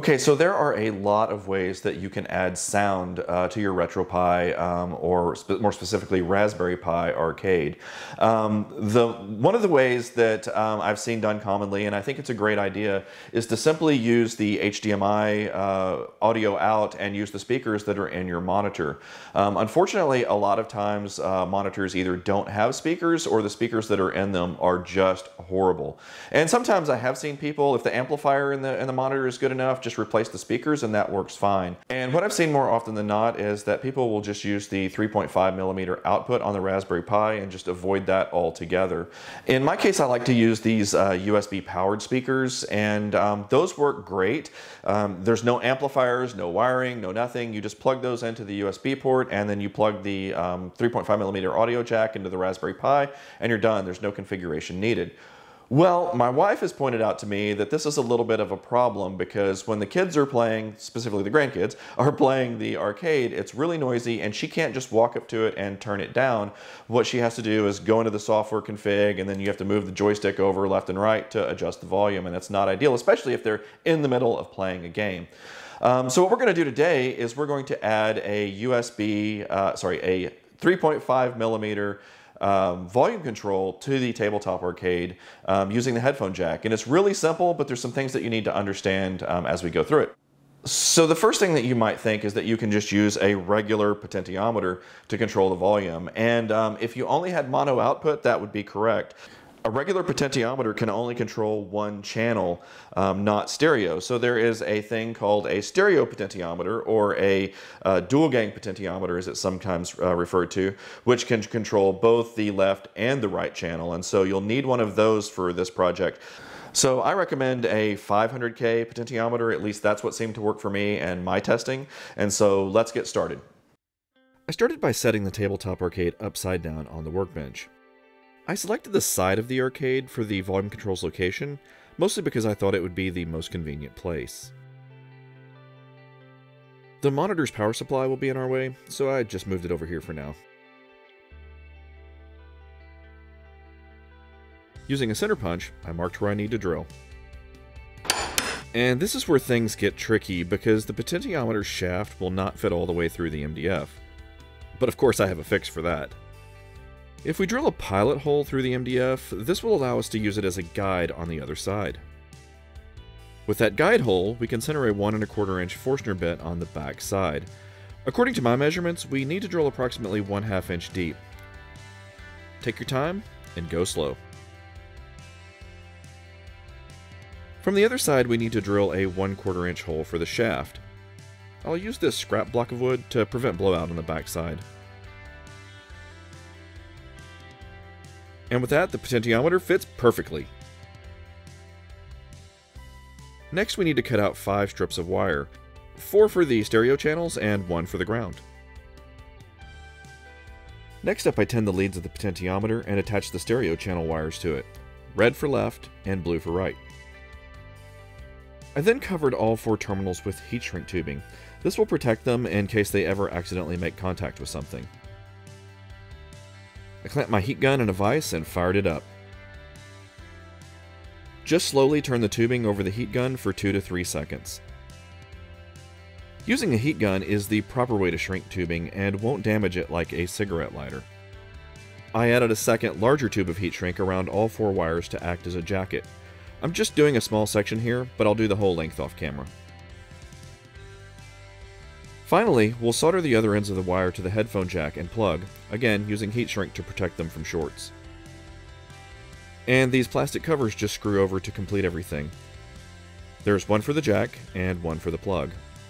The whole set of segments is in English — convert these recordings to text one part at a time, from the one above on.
Okay, so there are a lot of ways that you can add sound to your RetroPie, or more specifically Raspberry Pi Arcade. One of the ways that I've seen done commonly, and I think it's a great idea, is to simply use the HDMI audio out and use the speakers that are in your monitor. Unfortunately, a lot of times monitors either don't have speakers or the speakers that are in them are just horrible. And sometimes I have seen people, if the amplifier in the monitor is good enough, just replace the speakers and that works fine. And what I've seen more often than not is that people will just use the 3.5mm output on the Raspberry Pi and just avoid that altogether. In my case, I like to use these USB powered speakers, and those work great. There's no amplifiers, no wiring, no nothing. You just plug those into the USB port and then you plug the 3.5mm audio jack into the Raspberry Pi and you're done. There's no configuration needed. Well, my wife has pointed out to me that this is a little bit of a problem because when the kids are playing, specifically the grandkids, are playing the arcade, it's really noisy and she can't just walk up to it and turn it down. What she has to do is go into the software config and then you have to move the joystick over left and right to adjust the volume, and that's not ideal, especially if they're in the middle of playing a game. So what we're going to do today is we're going to add a a 3.5mm volume control to the tabletop arcade using the headphone jack. And it's really simple, but there's some things that you need to understand as we go through it. So the first thing that you might think is that you can just use a regular potentiometer to control the volume. And if you only had mono output, that would be correct. A regular potentiometer can only control one channel, not stereo. So there is a thing called a stereo potentiometer, or a dual gang potentiometer as it's sometimes referred to, which can control both the left and the right channel. And so you'll need one of those for this project. So I recommend a 500K potentiometer. At least that's what seemed to work for me and my testing. And so let's get started. I started by setting the tabletop arcade upside down on the workbench. I selected the side of the arcade for the volume controls location, mostly because I thought it would be the most convenient place. The monitor's power supply will be in our way, so I just moved it over here for now. Using a center punch, I marked where I need to drill. And this is where things get tricky, because the potentiometer's shaft will not fit all the way through the MDF. But of course I have a fix for that. If we drill a pilot hole through the MDF, this will allow us to use it as a guide on the other side. With that guide hole, we can center a 1 1/4 inch Forstner bit on the back side. According to my measurements, we need to drill approximately 1/2 inch deep. Take your time and go slow. From the other side, we need to drill a 1/4 inch hole for the shaft. I'll use this scrap block of wood to prevent blowout on the back side. And with that, the potentiometer fits perfectly. Next, we need to cut out 5 strips of wire, 4 for the stereo channels and 1 for the ground. Next up, I tin the leads of the potentiometer and attach the stereo channel wires to it, red for left and blue for right. I then covered all 4 terminals with heat shrink tubing. This will protect them in case they ever accidentally make contact with something. I clamped my heat gun in a vise and fired it up. Just slowly turn the tubing over the heat gun for 2 to 3 seconds. Using a heat gun is the proper way to shrink tubing and won't damage it like a cigarette lighter. I added a second, larger tube of heat shrink around all 4 wires to act as a jacket. I'm just doing a small section here, but I'll do the whole length off camera. Finally, we'll solder the other ends of the wire to the headphone jack and plug, again using heat shrink to protect them from shorts. And these plastic covers just screw over to complete everything. There's one for the jack and one for the plug.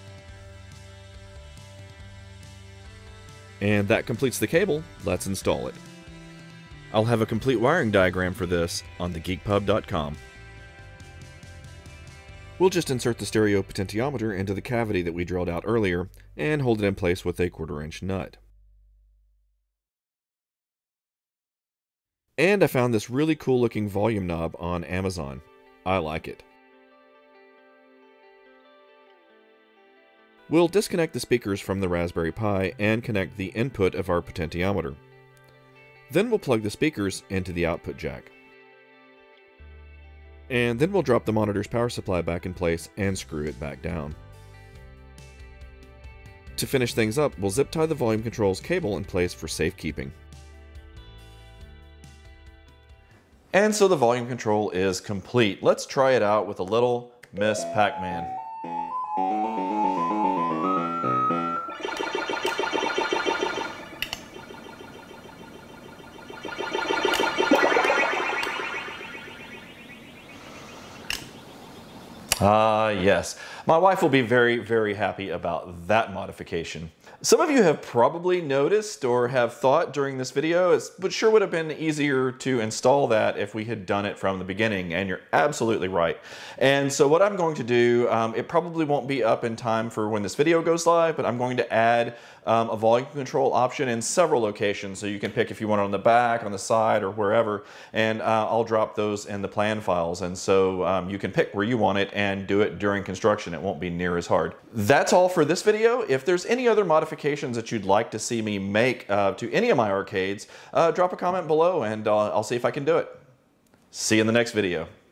And that completes the cable. Let's install it. I'll have a complete wiring diagram for this on thegeekpub.com. We'll just insert the stereo potentiometer into the cavity that we drilled out earlier and hold it in place with a 1/4 inch nut. And I found this really cool looking volume knob on Amazon. I like it. We'll disconnect the speakers from the Raspberry Pi and connect the input of our potentiometer. Then we'll plug the speakers into the output jack. And then we'll drop the monitor's power supply back in place and screw it back down. To finish things up, we'll zip tie the volume control's cable in place for safekeeping. And so the volume control is complete. Let's try it out with a little Miss Pac-Man. Ah, yes. My wife will be very, very happy about that modification. Some of you have probably noticed or have thought during this video, it sure would have been easier to install that if we had done it from the beginning, and you're absolutely right. And so what I'm going to do, it probably won't be up in time for when this video goes live, but I'm going to add a volume control option in several locations, so you can pick if you want it on the back, on the side, or wherever, and I'll drop those in the plan files, and so you can pick where you want it and do it during construction. It won't be near as hard. That's all for this video. If there's any other modifications that you'd like to see me make to any of my arcades, drop a comment below and I'll see if I can do it. See you in the next video.